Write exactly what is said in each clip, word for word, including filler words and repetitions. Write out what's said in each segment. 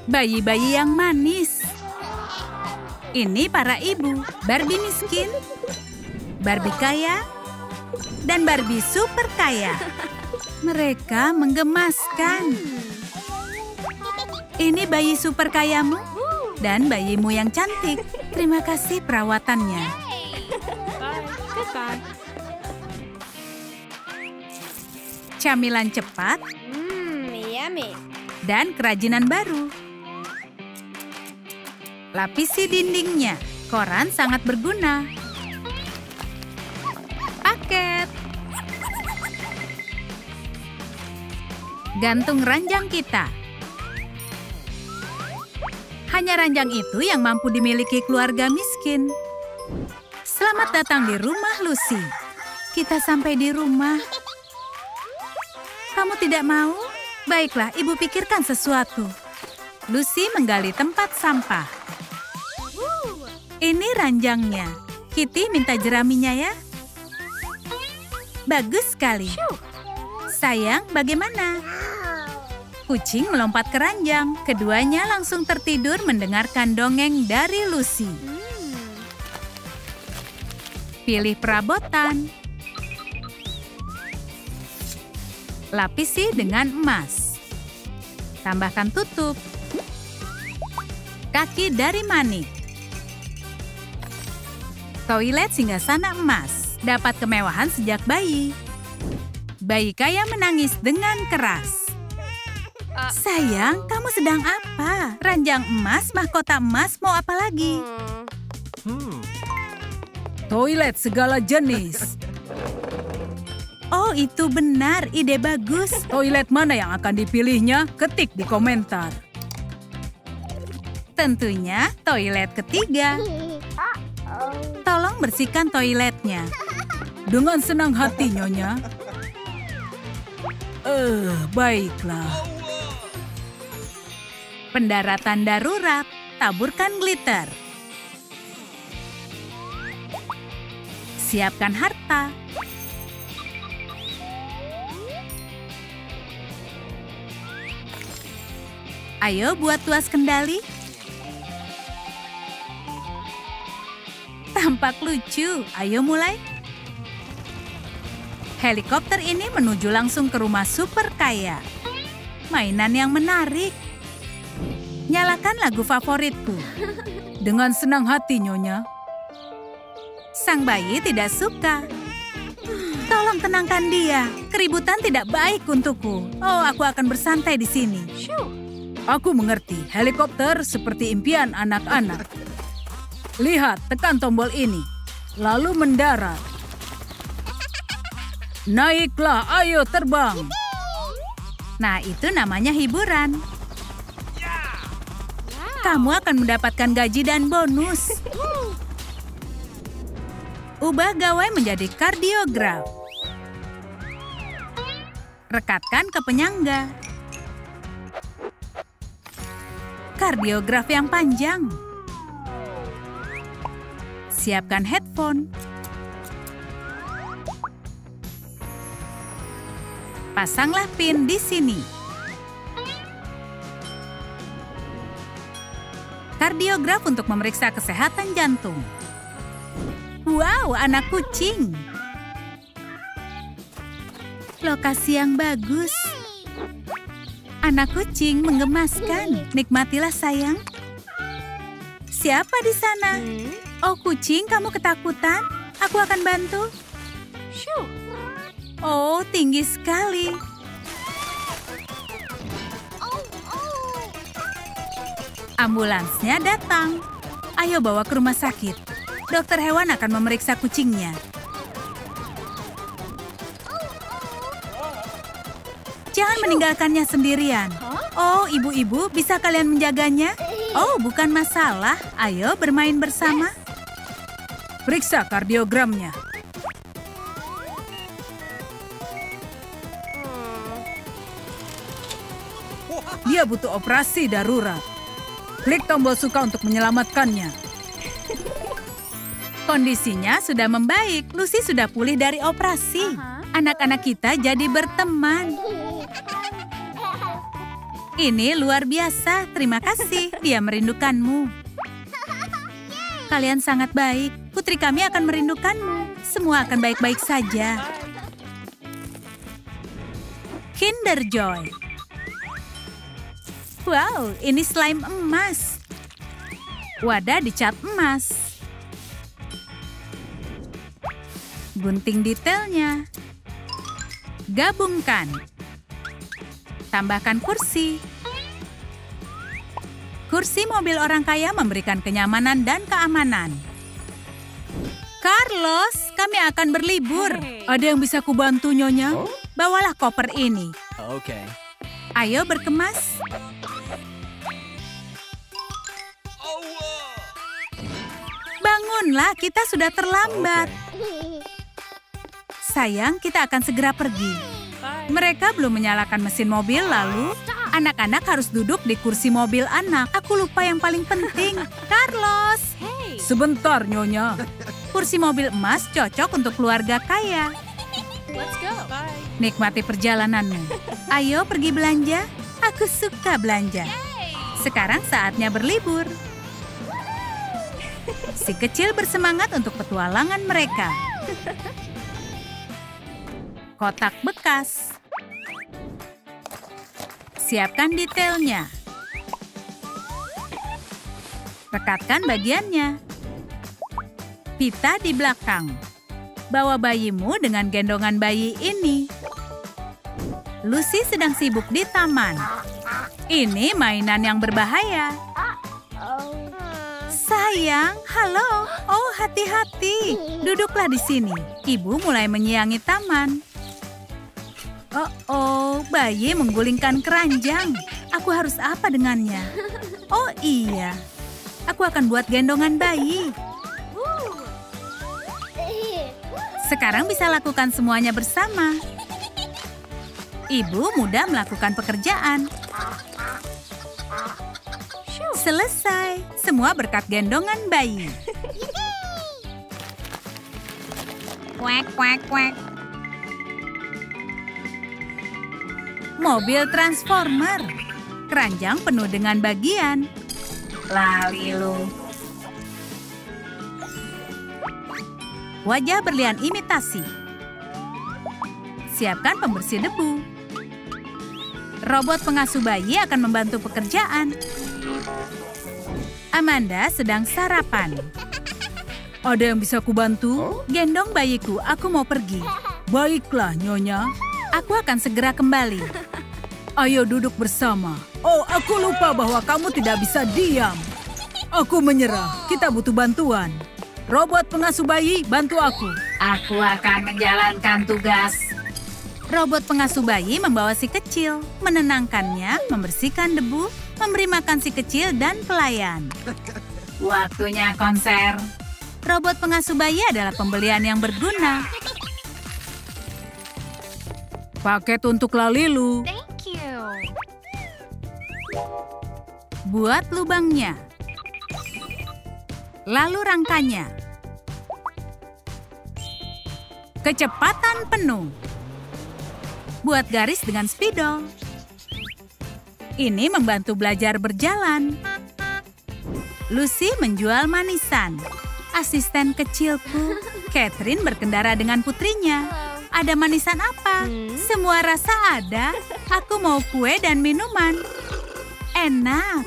Bayi-bayi yang manis. Ini para ibu, Barbie miskin, Barbie kaya, dan Barbie super kaya. Mereka menggemaskan. Ini bayi super kayamu dan bayimu yang cantik. Terima kasih perawatannya. Camilan cepat dan kerajinan baru. Lapisi dindingnya. Koran sangat berguna. Paket. Gantung ranjang kita. Hanya ranjang itu yang mampu dimiliki keluarga miskin. Selamat datang di rumah Lucy. Kita sampai di rumah. Kamu tidak mau? Baiklah, ibu pikirkan sesuatu. Lucy menggali tempat sampah. Ini ranjangnya. Kitty minta jeraminya ya. Bagus sekali. Sayang, bagaimana? Kucing melompat ke ranjang. Keduanya langsung tertidur mendengarkan dongeng dari Lucy. Pilih perabotan. Lapisi dengan emas. Tambahkan tutup. Kaki dari manik. Toilet singgasana emas. Dapat kemewahan sejak bayi. Bayi kaya menangis dengan keras. Sayang, kamu sedang apa? Ranjang emas, mahkota emas, mau apa lagi? Hmm. Toilet segala jenis. Oh, itu benar. Ide bagus. Toilet mana yang akan dipilihnya? Ketik di komentar. Tentunya toilet ketiga. Tolong bersihkan toiletnya. Dengan senang hati, Nyonya. Eh, baiklah. Pendaratan darurat. Taburkan glitter. Siapkan harta. Ayo buat tuas kendali. Tampak lucu. Ayo mulai. Helikopter ini menuju langsung ke rumah super kaya. Mainan yang menarik. Nyalakan lagu favoritku. Dengan senang hati, Nyonya. Sang bayi tidak suka. Tolong tenangkan dia. Keributan tidak baik untukku. Oh, aku akan bersantai di sini. Aku mengerti. Helikopter seperti impian anak-anak. Lihat, tekan tombol ini. Lalu mendarat. Naiklah, ayo terbang. Nah, itu namanya hiburan. Kamu akan mendapatkan gaji dan bonus. Ubah gawai menjadi kardiograf. Rekatkan ke penyangga. Kardiograf yang panjang. Siapkan headphone. Pasanglah pin di sini. Kardiograf untuk memeriksa kesehatan jantung. Wow, anak kucing. Lokasi yang bagus. Anak kucing menggemaskan. Nikmatilah, sayang. Siapa di sana? Oh, kucing, kamu ketakutan? Aku akan bantu. Oh, tinggi sekali. Ambulansnya datang. Ayo bawa ke rumah sakit. Dokter hewan akan memeriksa kucingnya. Jangan meninggalkannya sendirian. Oh, ibu-ibu, bisa kalian menjaganya? Oh, bukan masalah. Ayo bermain bersama. Periksa kardiogramnya. Dia butuh operasi darurat. Klik tombol suka untuk menyelamatkannya. Kondisinya sudah membaik. Lucy sudah pulih dari operasi. Anak-anak kita jadi berteman. Ini luar biasa. Terima kasih. Dia merindukanmu. Kalian sangat baik. Putri kami akan merindukanmu. Semua akan baik-baik saja. Kinder Joy. Wow, ini slime emas. Wadah dicat emas. Gunting detailnya. Gabungkan. Tambahkan kursi. Kursi mobil orang kaya memberikan kenyamanan dan keamanan. Carlos, kami akan berlibur. Ada yang bisa kubantu, Nyonya? Bawalah koper ini. Oke. Ayo berkemas. Bangunlah, kita sudah terlambat. Sayang, kita akan segera pergi. Mereka belum menyalakan mesin mobil, lalu anak-anak harus duduk di kursi mobil anak. Aku lupa yang paling penting. Carlos! Sebentar, Nyonya. Kursi mobil emas cocok untuk keluarga kaya. Let's go. Bye. Nikmati perjalananmu. Ayo pergi belanja. Aku suka belanja. Sekarang saatnya berlibur. Si kecil bersemangat untuk petualangan mereka. Kotak bekas. Siapkan detailnya. Rekatkan bagiannya. Pita di belakang. Bawa bayimu dengan gendongan bayi ini. Lucy sedang sibuk di taman. Ini mainan yang berbahaya. Sayang, halo. Oh, hati-hati. Duduklah di sini. Ibu mulai menyiangi taman. Oh, oh, bayi menggulingkan keranjang. Aku harus apa dengannya? Oh iya, aku akan buat gendongan bayi. Sekarang bisa lakukan semuanya bersama. Ibu mudah melakukan pekerjaan. Selesai, semua berkat gendongan bayi. Kuek, kuek, kuek. Mobil transformer. Keranjang penuh dengan bagian. Lalilu. Wajah berlian imitasi. Siapkan pembersih debu. Robot pengasuh bayi akan membantu pekerjaan. Amanda sedang sarapan. Ada yang bisa kubantu? Gendong bayiku, aku mau pergi. Baiklah, Nyonya. Aku akan segera kembali. Ayo duduk bersama. Oh, aku lupa bahwa kamu tidak bisa diam. Aku menyerah. Kita butuh bantuan. Robot pengasuh bayi, bantu aku. Aku akan menjalankan tugas. Robot pengasuh bayi membawa si kecil, menenangkannya, membersihkan debu, memberi makan si kecil, dan pelayan. Waktunya konser. Robot pengasuh bayi adalah pembelian yang berguna. Paket untuk Lalilu. Thank you. Buat lubangnya. Lalu rangkanya. Kecepatan penuh. Buat garis dengan spidol. Ini membantu belajar berjalan. Lucy menjual manisan. Asisten kecilku, Catherine berkendara dengan putrinya. Ada manisan apa? Hmm? Semua rasa ada. Aku mau kue dan minuman. Enak.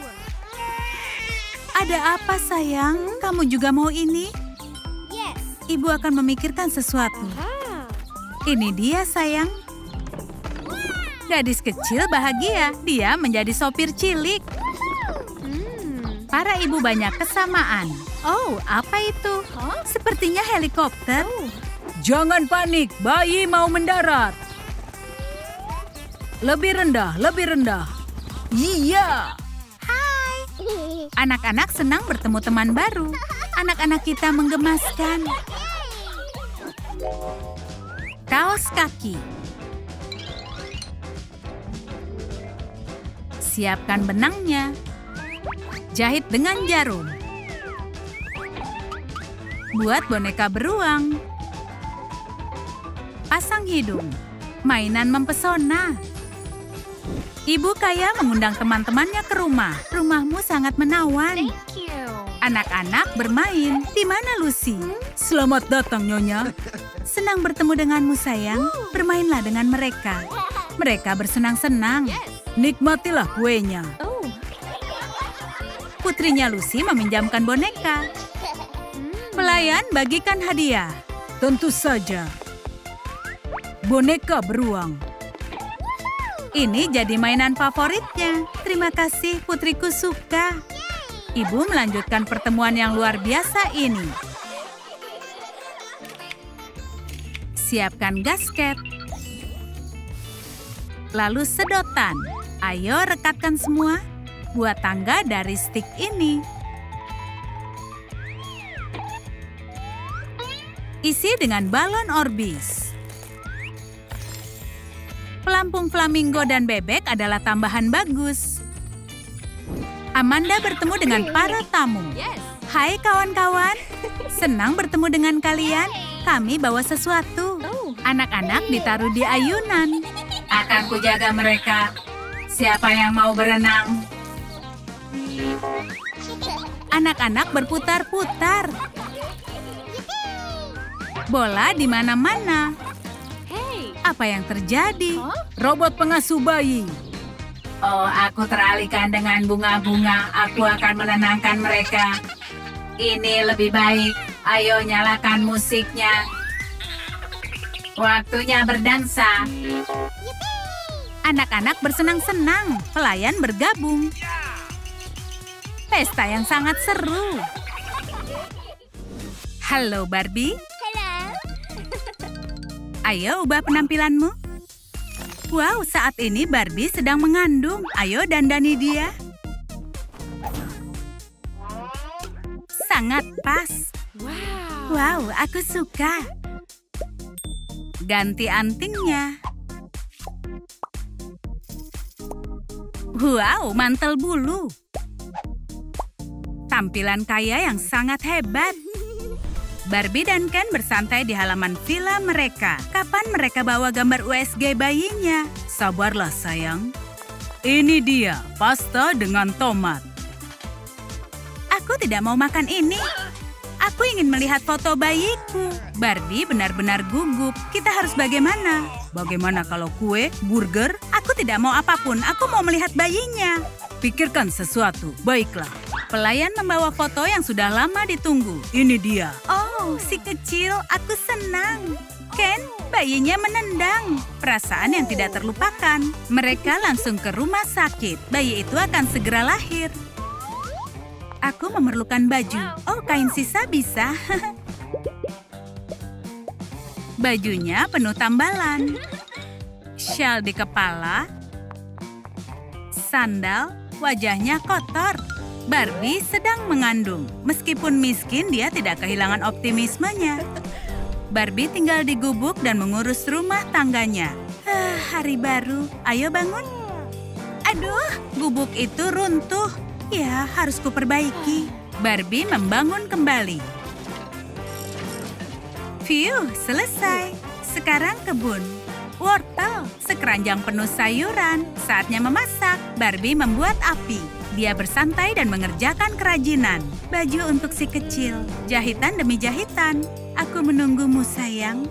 Ada apa, sayang? Kamu juga mau ini? Yes. Ibu akan memikirkan sesuatu. Ah. Ini dia, sayang. Gadis kecil bahagia. Dia menjadi sopir cilik. Hmm. Para ibu banyak kesamaan. Oh, apa itu? Huh? Sepertinya helikopter. Oh. Jangan panik, bayi mau mendarat. Lebih rendah, lebih rendah. Iya. Hai. Anak-anak senang bertemu teman baru. Anak-anak kita menggemaskan. Kaos kaki. Siapkan benangnya. Jahit dengan jarum. Buat boneka beruang. Pasang hidung. Mainan mempesona. Ibu kaya mengundang teman-temannya ke rumah. Rumahmu sangat menawan. Thank you. Anak-anak bermain. Di mana Lucy? Selamat datang, Nyonya. Senang bertemu denganmu, sayang. Bermainlah dengan mereka. Mereka bersenang-senang. Nikmatilah kuenya. Oh. Putrinya Lucy meminjamkan boneka. Pelayan bagikan hadiah. Tentu saja. Boneka beruang. Ini jadi mainan favoritnya. Terima kasih, putriku suka. Ibu melanjutkan pertemuan yang luar biasa ini. Siapkan gasket. Lalu sedotan. Ayo rekatkan semua. Buat tangga dari stik ini. Isi dengan balon orbis. Pelampung flamingo dan bebek adalah tambahan bagus. Amanda bertemu dengan para tamu. Yes. Hai kawan-kawan, senang bertemu dengan kalian. Kami bawa sesuatu. Oh. Anak-anak ditaruh di ayunan. Akan kujaga mereka. Siapa yang mau berenang? Anak-anak berputar-putar. Bola di mana-mana. Hey. Apa yang terjadi? Huh? Robot pengasuh bayi. Oh, aku teralihkan dengan bunga-bunga. Aku akan menenangkan mereka. Ini lebih baik. Ayo nyalakan musiknya. Waktunya berdansa. Anak-anak bersenang-senang. Pelayan bergabung. Pesta yang sangat seru. Halo, Barbie. Ayo ubah penampilanmu. Wow, saat ini Barbie sedang mengandung. Ayo dandani dia. Sangat pas. Wow. Wow, aku suka. Ganti antingnya. Wow, mantel bulu. Tampilan kaya yang sangat hebat. Barbie dan Ken bersantai di halaman villa mereka. Kapan mereka bawa gambar U S G bayinya? Sabarlah, sayang. Ini dia, pasta dengan tomat. Aku tidak mau makan ini. Aku ingin melihat foto bayiku. Barbie benar-benar gugup. Kita harus bagaimana? Bagaimana kalau kue, burger? Aku tidak mau apapun. Aku mau melihat bayinya. Pikirkan sesuatu. Baiklah. Pelayan membawa foto yang sudah lama ditunggu. Ini dia. Oh, si kecil. Aku senang. Ken, bayinya menendang. Perasaan yang tidak terlupakan. Mereka langsung ke rumah sakit. Bayi itu akan segera lahir. Aku memerlukan baju. Oh, kain sisa bisa. Bajunya penuh tambalan. Shawl di kepala. Sandal, wajahnya kotor. Barbie sedang mengandung. Meskipun miskin, dia tidak kehilangan optimismenya. Barbie tinggal di gubuk dan mengurus rumah tangganya. Ah, hari baru. Ayo bangun. Aduh, gubuk itu runtuh. Ya, harus kuperbaiki. Barbie membangun kembali. Phew, selesai. Sekarang kebun. Wortel, sekeranjang penuh sayuran. Saatnya memasak. Barbie membuat api. Dia bersantai dan mengerjakan kerajinan. Baju untuk si kecil. Jahitan demi jahitan. Aku menunggumu, sayang.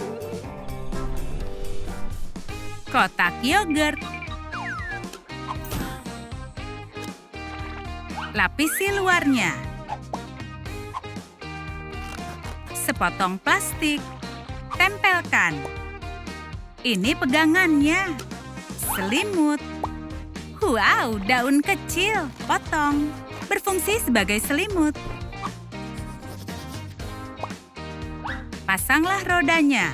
Kotak yogurt. Lapisi luarnya. Sepotong plastik. Tempelkan. Ini pegangannya. Selimut. Wow, daun kecil. Potong. Berfungsi sebagai selimut. Pasanglah rodanya.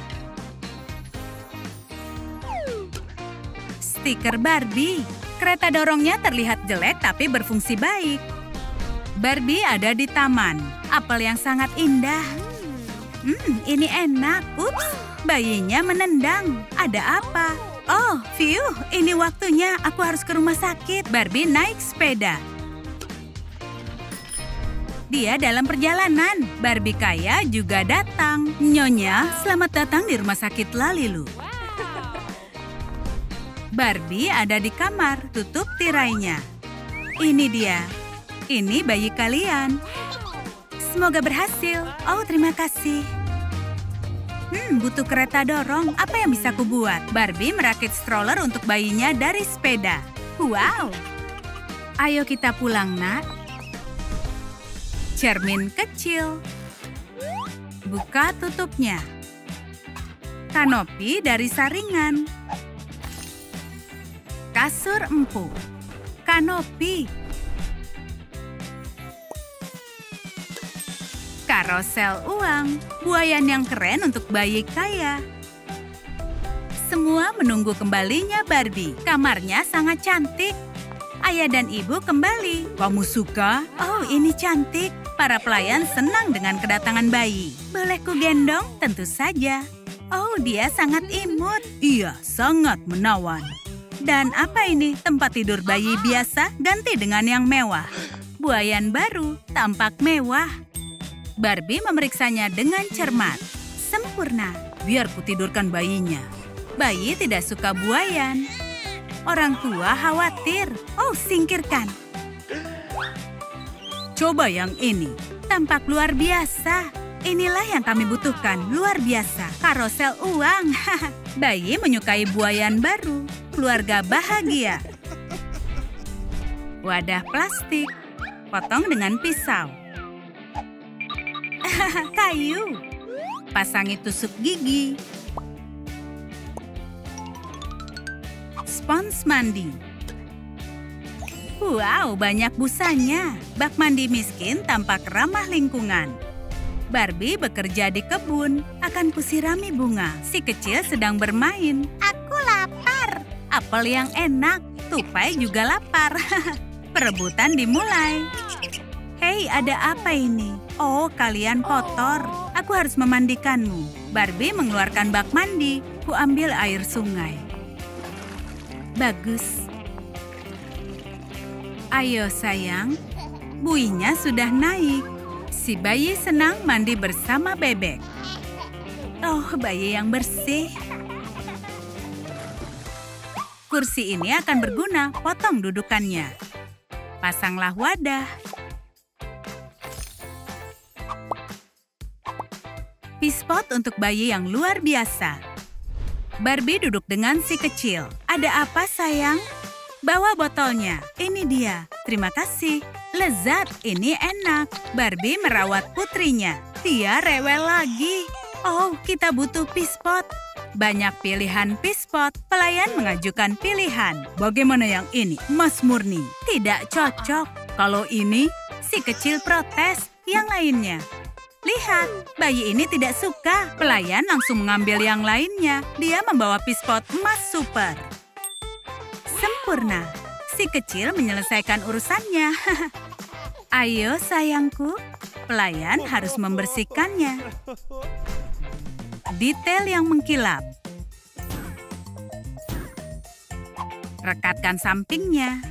Stiker Barbie. Kereta dorongnya terlihat jelek tapi berfungsi baik. Barbie ada di taman. Apel yang sangat indah. Hmm, ini enak. Ups, bayinya menendang. Ada apa? Oh, phew, ini waktunya. Aku harus ke rumah sakit. Barbie naik sepeda. Dia dalam perjalanan. Barbie kaya juga datang. Nyonya, selamat datang di rumah sakit Lalilu. Barbie ada di kamar, tutup tirainya. Ini dia. Ini bayi kalian. Semoga berhasil. Oh, terima kasih. Hmm, butuh kereta dorong. Apa yang bisa kubuat? Barbie merakit stroller untuk bayinya dari sepeda. Wow. Ayo kita pulang, nak. Cermin kecil. Buka tutupnya. Kanopi dari saringan. Kasur empuk. Kanopi. Karosel uang. Buayan yang keren untuk bayi kaya. Semua menunggu kembalinya Barbie. Kamarnya sangat cantik. Ayah dan ibu kembali. Kamu suka? Oh, ini cantik. Para pelayan senang dengan kedatangan bayi. Boleh ku gendong? Tentu saja. Oh, dia sangat imut. Iya, sangat menawan. Dan apa ini? Tempat tidur bayi biasa ganti dengan yang mewah. Buayan baru, tampak mewah. Barbie memeriksanya dengan cermat. Sempurna. Biar ku tidurkan bayinya. Bayi tidak suka buayan. Orang tua khawatir. Oh, singkirkan. Coba yang ini. Tampak luar biasa. Inilah yang kami butuhkan. Luar biasa. Karosel uang. Bayi menyukai buayan baru. Keluarga bahagia. Wadah plastik. Potong dengan pisau. Kayu. Pasangi tusuk gigi. Spons mandi. Wow, banyak busanya. Bak mandi miskin tampak ramah lingkungan. Barbie bekerja di kebun. Akan kusirami bunga. Si kecil sedang bermain. Aku lapar. Apel yang enak. Tupai juga lapar. Perebutan dimulai. Hei, ada apa ini? Oh, kalian kotor. Aku harus memandikanmu. Barbie mengeluarkan bak mandi. Ku ambil air sungai. Bagus. Ayo sayang. Buihnya sudah naik. Si bayi senang mandi bersama bebek. Oh, bayi yang bersih. Kursi ini akan berguna. Potong dudukannya. Pasanglah wadah. Pispot untuk bayi yang luar biasa. Barbie duduk dengan si kecil. Ada apa sayang? Bawa botolnya. Ini dia. Terima kasih. Lezat. Ini enak. Barbie merawat putrinya. Dia rewel lagi. Oh, kita butuh pispot. Banyak pilihan pispot. Pelayan mengajukan pilihan. Bagaimana yang ini? Mas murni. Tidak cocok. Kalau ini, si kecil protes. Yang lainnya. Lihat, bayi ini tidak suka. Pelayan langsung mengambil yang lainnya. Dia membawa pispot emas super. Sempurna. Si kecil menyelesaikan urusannya. Ayo sayangku. Pelayan harus membersihkannya. Detail yang mengkilap. Rekatkan sampingnya.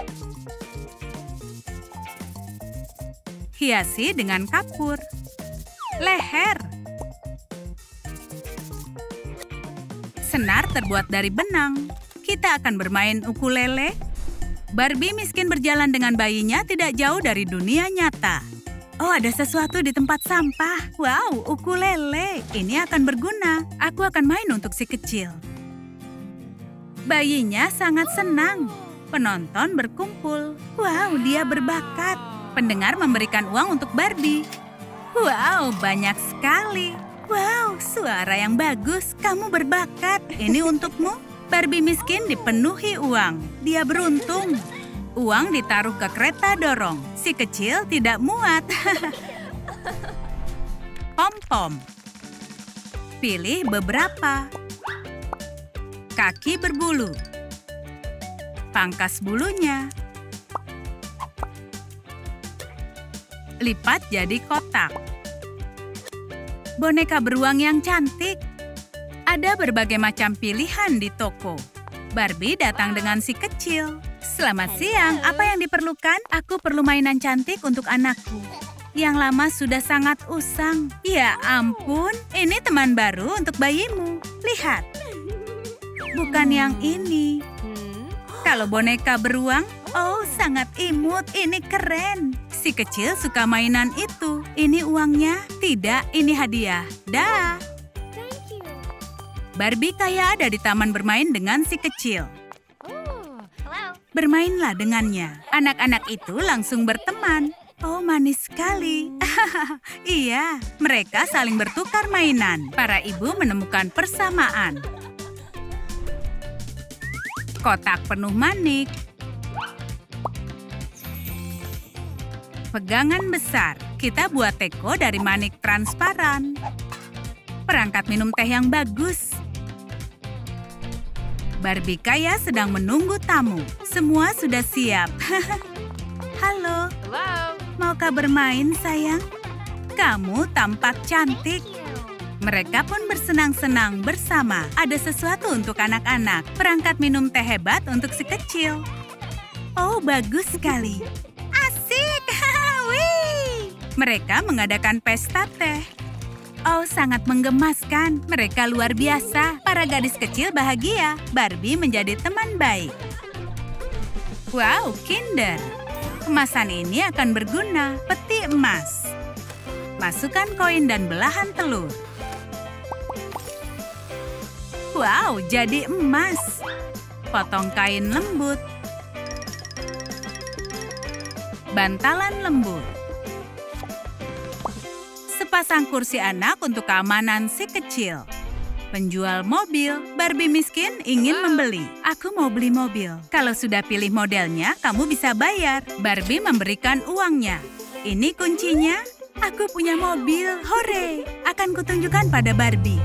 Hiasi dengan kapur. Leher. Senar terbuat dari benang. Kita akan bermain ukulele. Barbie miskin berjalan dengan bayinya tidak jauh dari dunia nyata. Oh, ada sesuatu di tempat sampah. Wow, ukulele. Ini akan berguna. Aku akan main untuk si kecil. Bayinya sangat senang. Penonton berkumpul. Wow, dia berbakat. Pendengar memberikan uang untuk Barbie. Wow, banyak sekali. Wow, suara yang bagus. Kamu berbakat. Ini untukmu. Barbie miskin dipenuhi uang. Dia beruntung. Uang ditaruh ke kereta dorong. Si kecil tidak muat. Pom-pom. Pilih beberapa. Kaki berbulu. Pangkas bulunya. Lipat jadi kotak. Boneka beruang yang cantik. Ada berbagai macam pilihan di toko. Barbie datang dengan si kecil. Selamat siang, apa yang diperlukan? Aku perlu mainan cantik untuk anakku. Yang lama sudah sangat usang. Ya ampun, ini teman baru untuk bayimu. Lihat. Bukan yang ini. Kalau boneka beruang, oh sangat imut, ini keren. Si kecil suka mainan itu. Ini uangnya? Tidak, ini hadiah. Dah. Thank you. Barbie kaya ada di taman bermain dengan si kecil. Oh, hello. Bermainlah dengannya. Anak-anak itu langsung berteman. Oh, manis sekali. Iya, mereka saling bertukar mainan. Para ibu menemukan persamaan. Kotak penuh manik. Pegangan besar. Kita buat teko dari manik transparan. Perangkat minum teh yang bagus. Barbie kaya sedang menunggu tamu. Semua sudah siap. Halo. Hello. Maukah bermain, sayang? Kamu tampak cantik. Mereka pun bersenang-senang bersama. Ada sesuatu untuk anak-anak. Perangkat minum teh hebat untuk si kecil. Oh, bagus sekali. Asik! Wih! Mereka mengadakan pesta teh. Oh, sangat menggemaskan. Mereka luar biasa. Para gadis kecil bahagia. Barbie menjadi teman baik. Wow, Kinder. Kemasan ini akan berguna. Peti emas. Masukkan koin dan belahan telur. Wow, jadi emas. Potong kain lembut. Bantalan lembut. Sepasang kursi anak untuk keamanan si kecil. Penjual mobil, Barbie miskin ingin membeli. Aku mau beli mobil. Kalau sudah pilih modelnya, kamu bisa bayar. Barbie memberikan uangnya. Ini kuncinya. Aku punya mobil. Hore! Akan kutunjukkan pada Barbie.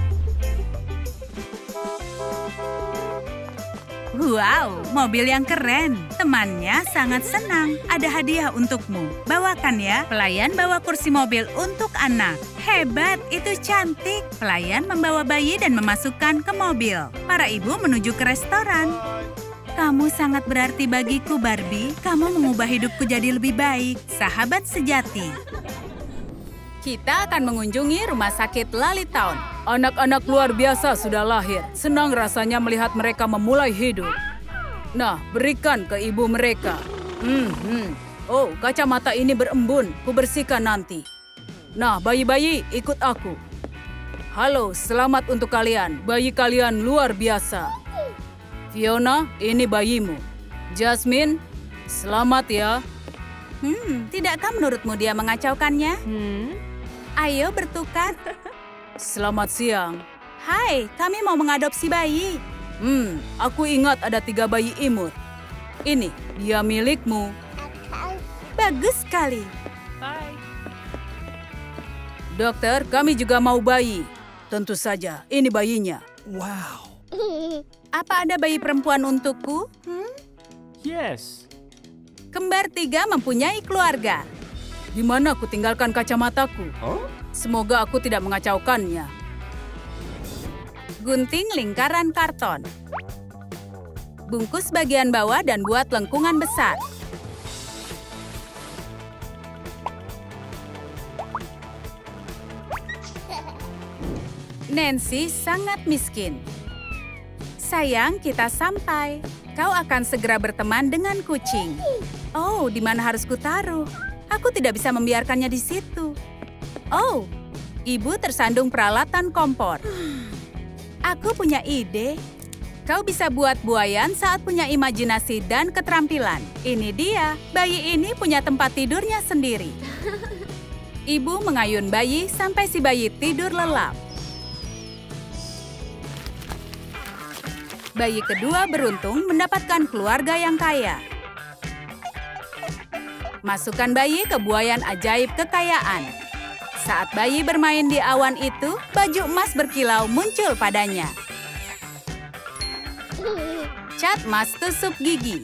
Wow, mobil yang keren. Temannya sangat senang. Ada hadiah untukmu. Bawakan ya. Pelayan bawa kursi mobil untuk anak. Hebat, itu cantik. Pelayan membawa bayi dan memasukkan ke mobil. Para ibu menuju ke restoran. Kamu sangat berarti bagiku, Barbie. Kamu mengubah hidupku jadi lebih baik. Sahabat sejati. Kita akan mengunjungi rumah sakit Lalitown. Anak-anak luar biasa sudah lahir. Senang rasanya melihat mereka memulai hidup. Nah, berikan ke ibu mereka. Hmm, hmm. Oh, kacamata ini berembun. Kubersihkan nanti. Nah, bayi-bayi, ikut aku. Halo, selamat untuk kalian. Bayi kalian luar biasa. Fiona, ini bayimu. Jasmine, selamat ya. Hmm, tidakkah menurutmu dia mengacaukannya? Hmm? Ayo bertukar. Selamat siang. Hai, kami mau mengadopsi bayi. Hmm, aku ingat ada tiga bayi imut. Ini, dia milikmu. Bagus sekali. Bye. Dokter, kami juga mau bayi. Tentu saja, ini bayinya. Wow. Apa ada bayi perempuan untukku? Hmm? Yes. Kembar tiga mempunyai keluarga. Di mana aku tinggalkan kacamataku? Huh? Semoga aku tidak mengacaukannya. Gunting lingkaran karton. Bungkus bagian bawah dan buat lengkungan besar. Nancy sangat miskin. Sayang, kita sampai. Kau akan segera berteman dengan kucing. Oh, di mana harus kutaruh? Aku tidak bisa membiarkannya di situ. Oh, ibu tersandung peralatan kompor. Aku punya ide. Kau bisa buat buayan saat punya imajinasi dan keterampilan. Ini dia, bayi ini punya tempat tidurnya sendiri. Ibu mengayun bayi sampai si bayi tidur lelap. Bayi kedua beruntung mendapatkan keluarga yang kaya. Masukkan bayi ke buayan ajaib kekayaan. Saat bayi bermain di awan itu, baju emas berkilau muncul padanya. Cat emas tusuk gigi.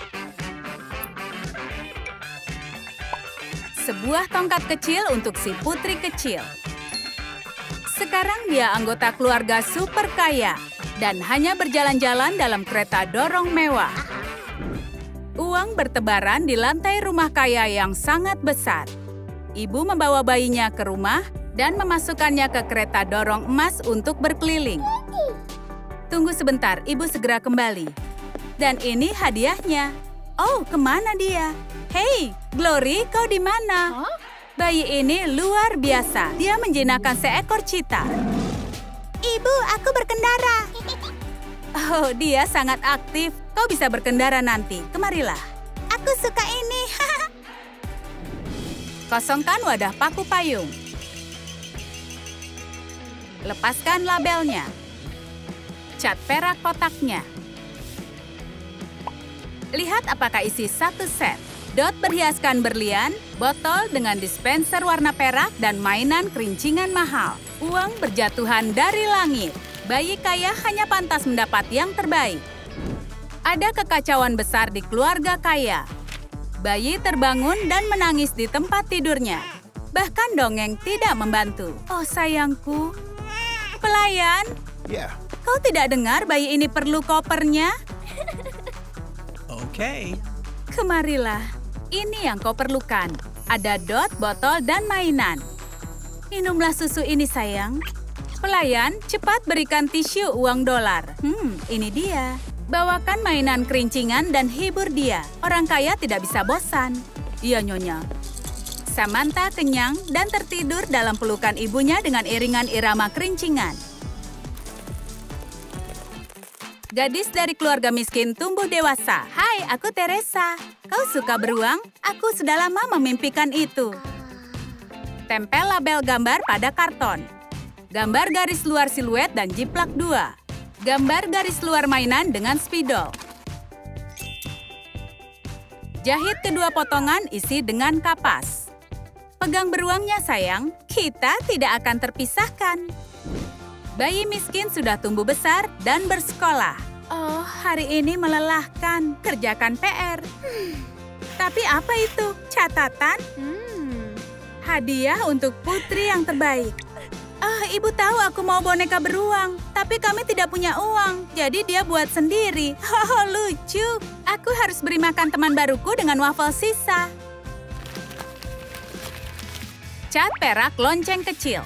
Sebuah tongkat kecil untuk si putri kecil. Sekarang dia anggota keluarga super kaya dan hanya berjalan-jalan dalam kereta dorong mewah. Uang bertebaran di lantai rumah kaya yang sangat besar. Ibu membawa bayinya ke rumah dan memasukkannya ke kereta dorong emas untuk berkeliling. Tunggu sebentar, ibu segera kembali. Dan ini hadiahnya. Oh, kemana dia? Hei, Glory, kau di mana? Huh? Bayi ini luar biasa. Dia menjinakkan seekor cheetah. Ibu, aku berkendara. Oh, dia sangat aktif. Kau bisa berkendara nanti. Kemarilah. Aku suka ini. Kosongkan wadah paku payung. Lepaskan labelnya. Cat perak kotaknya. Lihat apakah isi satu set. Dot berhiaskan berlian, botol dengan dispenser warna perak, dan mainan kerincingan mahal. Uang berjatuhan dari langit. Bayi kaya hanya pantas mendapat yang terbaik. Ada kekacauan besar di keluarga kaya. Bayi terbangun dan menangis di tempat tidurnya. Bahkan dongeng tidak membantu. Oh sayangku. Pelayan, Yeah. kau tidak dengar bayi ini perlu kopernya? Okay. Kemarilah. Ini yang kau perlukan. Ada dot, botol, dan mainan. Minumlah susu ini, sayang. Pelayan, cepat berikan tisu uang dolar. Hmm, ini dia. Bawakan mainan kerincingan dan hibur dia. Orang kaya tidak bisa bosan. Iya, Nyonya. Samantha kenyang dan tertidur dalam pelukan ibunya dengan iringan irama kerincingan. Gadis dari keluarga miskin tumbuh dewasa. Hai, aku Teresa. Kau suka beruang? Aku sudah lama memimpikan itu. Tempel label gambar pada karton. Gambar garis luar siluet dan jiplak dua. Gambar garis luar mainan dengan spidol. Jahit kedua potongan isi dengan kapas. Pegang beruangnya, sayang. Kita tidak akan terpisahkan. Bayi miskin sudah tumbuh besar dan bersekolah. Oh, hari ini melelahkan. Kerjakan P R. Hmm. Tapi apa itu? Catatan? Hmm. Hadiah untuk putri yang terbaik. Ah, ibu tahu aku mau boneka beruang, tapi kami tidak punya uang, jadi dia buat sendiri. Oh, lucu. Aku harus beri makan teman baruku dengan waffle sisa. Cat perak lonceng kecil.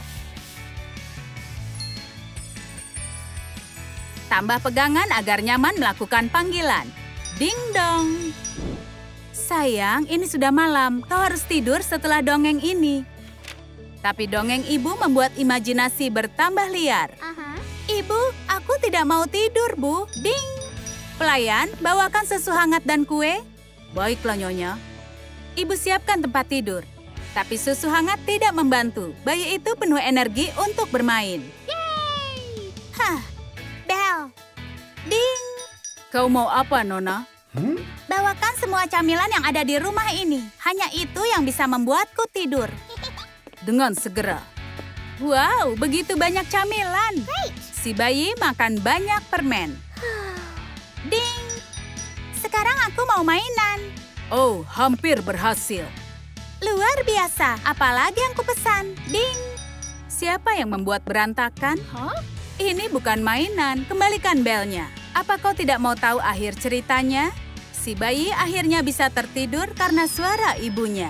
Tambah pegangan agar nyaman melakukan panggilan. Ding dong. Sayang, ini sudah malam. Kau harus tidur setelah dongeng ini. Tapi dongeng ibu membuat imajinasi bertambah liar. Uh-huh. Ibu, aku tidak mau tidur, Bu. Ding. Pelayan, bawakan susu hangat dan kue. Baiklah, Nyonya. Ibu siapkan tempat tidur. Tapi susu hangat tidak membantu. Bayi itu penuh energi untuk bermain. Yay! Hah. Bel. Ding. Kau mau apa, Nona? Hmm? Bawakan semua camilan yang ada di rumah ini. Hanya itu yang bisa membuatku tidur. Dengan segera. Wow, begitu banyak camilan. Si bayi makan banyak permen. Ding. Sekarang aku mau mainan. Oh, hampir berhasil. Luar biasa. Apalagi yang kupesan. Ding. Siapa yang membuat berantakan? Huh? Ini bukan mainan. Kembalikan belnya. Apa kau tidak mau tahu akhir ceritanya? Si bayi akhirnya bisa tertidur karena suara ibunya.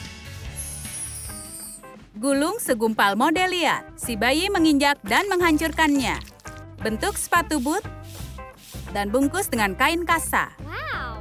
Gulung segumpal model liar. Si bayi menginjak dan menghancurkannya. Bentuk sepatu boot dan bungkus dengan kain kasa. Wow.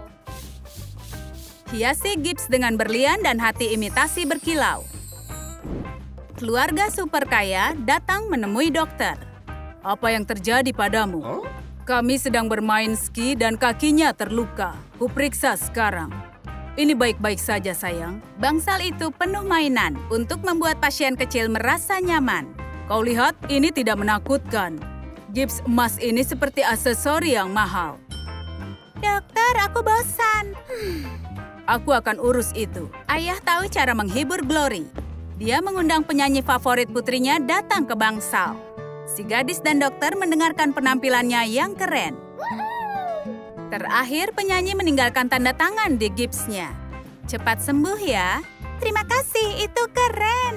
Hiasi gips dengan berlian dan hati imitasi berkilau. Keluarga super kaya datang menemui dokter. Apa yang terjadi padamu? Oh? Kami sedang bermain ski dan kakinya terluka. Kuperiksa sekarang. Ini baik-baik saja, sayang. Bangsal itu penuh mainan untuk membuat pasien kecil merasa nyaman. Kau lihat, ini tidak menakutkan. Gips emas ini seperti aksesori yang mahal. Dokter, aku bosan. Aku akan urus itu. Ayah tahu cara menghibur Glory. Dia mengundang penyanyi favorit putrinya datang ke bangsal. Si gadis dan dokter mendengarkan penampilannya yang keren. Terakhir, penyanyi meninggalkan tanda tangan di gipsnya. Cepat sembuh ya. Terima kasih, itu keren.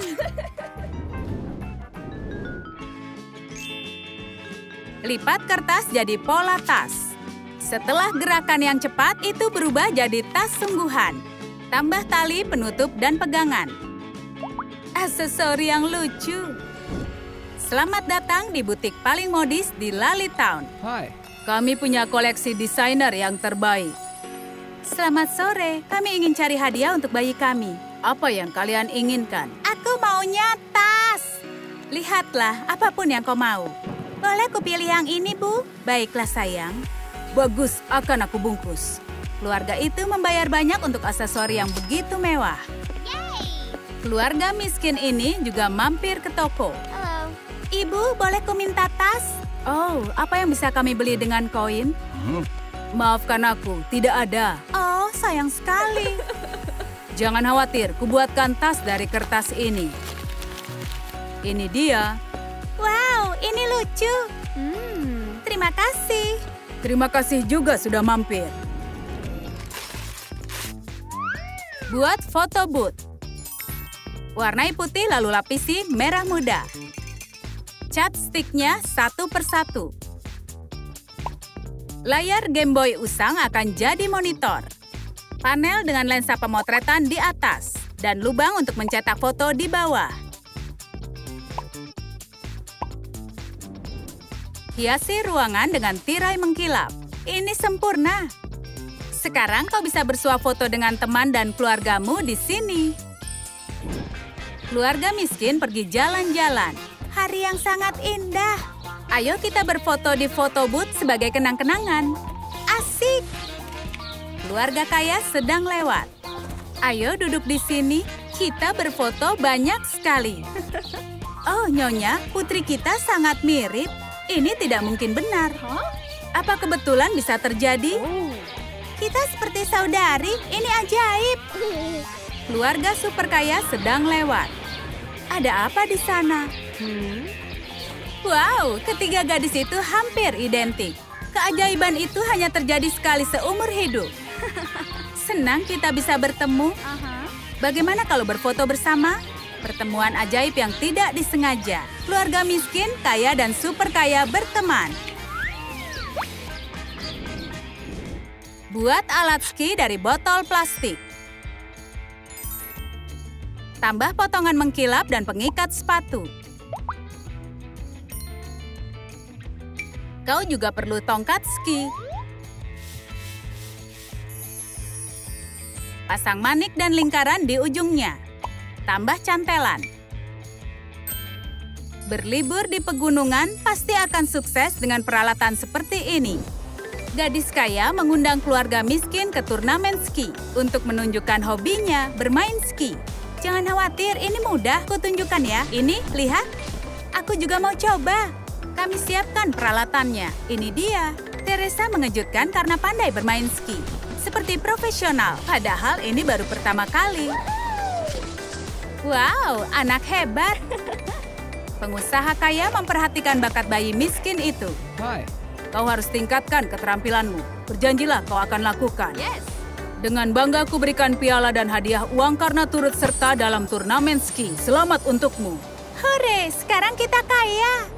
Lipat kertas jadi pola tas. Setelah gerakan yang cepat, itu berubah jadi tas sungguhan. Tambah tali, penutup, dan pegangan. Aksesori yang lucu. Selamat datang di butik paling modis di Lally Town. Hi. Kami punya koleksi desainer yang terbaik. Selamat sore, kami ingin cari hadiah untuk bayi kami. Apa yang kalian inginkan? Aku maunya tas. Lihatlah, apapun yang kau mau. Boleh kupilih yang ini, Bu? Baiklah, sayang. Bagus, akan aku bungkus. Keluarga itu membayar banyak untuk aksesori yang begitu mewah. Keluarga miskin ini juga mampir ke toko. Halo. Ibu, boleh ku minta tas? Oh, apa yang bisa kami beli dengan koin? Hmm. Maafkan aku, tidak ada. Oh, sayang sekali. Jangan khawatir, kubuatkan tas dari kertas ini. Ini dia. Wow, ini lucu. Hmm. Terima kasih. Terima kasih juga sudah mampir. Buat foto booth. Warnai putih lalu lapisi merah muda. Cat sticknya satu persatu. Layar Game Boy usang akan jadi monitor. Panel dengan lensa pemotretan di atas. Dan lubang untuk mencetak foto di bawah. Hiasi ruangan dengan tirai mengkilap. Ini sempurna. Sekarang kau bisa bersuah foto dengan teman dan keluargamu di sini. Keluarga miskin pergi jalan-jalan. Hari yang sangat indah. Ayo kita berfoto di foto booth sebagai kenang-kenangan. Asik! Keluarga kaya sedang lewat. Ayo duduk di sini, kita berfoto banyak sekali. Oh, Nyonya, putri kita sangat mirip. Ini tidak mungkin benar. Apa kebetulan bisa terjadi? Oh. Kita seperti saudari, ini ajaib. Keluarga super kaya sedang lewat. Ada apa di sana? Hmm. Wow, ketiga gadis itu hampir identik. Keajaiban itu hanya terjadi sekali seumur hidup. Senang kita bisa bertemu. Aha. Bagaimana kalau berfoto bersama? Pertemuan ajaib yang tidak disengaja. Keluarga miskin, kaya, dan super kaya berteman. Buat alat ski dari botol plastik. Tambah potongan mengkilap dan pengikat sepatu. Kau juga perlu tongkat ski. Pasang manik dan lingkaran di ujungnya. Tambah cantelan. Berlibur di pegunungan pasti akan sukses dengan peralatan seperti ini. Gadis kaya mengundang keluarga miskin ke turnamen ski untuk menunjukkan hobinya bermain ski. Jangan khawatir, ini mudah kutunjukkan ya. Ini, lihat. Aku juga mau coba. Kami siapkan peralatannya. Ini dia. Teresa mengejutkan karena pandai bermain ski. Seperti profesional, padahal ini baru pertama kali. Wow, anak hebat. Pengusaha kaya memperhatikan bakat bayi miskin itu. Hi. Kau harus tingkatkan keterampilanmu. Berjanjilah kau akan lakukan. Yes. Dengan bangga ku berikan piala dan hadiah uang karena turut serta dalam turnamen ski. Selamat untukmu. Hore, sekarang kita kaya.